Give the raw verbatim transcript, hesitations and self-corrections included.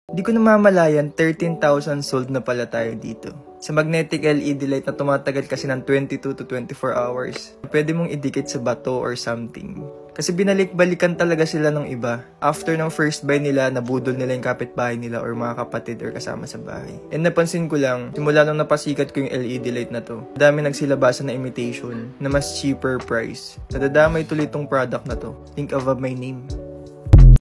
Di ko namamalayan, thirteen thousand sold na pala tayo dito. Sa magnetic L E D light na tumatagal kasi ng twenty-two to twenty-four hours. Pwede mong idikit sa bato or something. Kasi binalik-balikan talaga sila ng iba. After ng first buy nila, nabudol nila yung kapitbahay nila or mga kapatid or kasama sa bahay. And napansin ko lang, simula nung napasikat ko yung L E D light na to, dami nagsilabasan na imitation na mas cheaper price. Nadadamay tuloy tong product na to. Think of my name.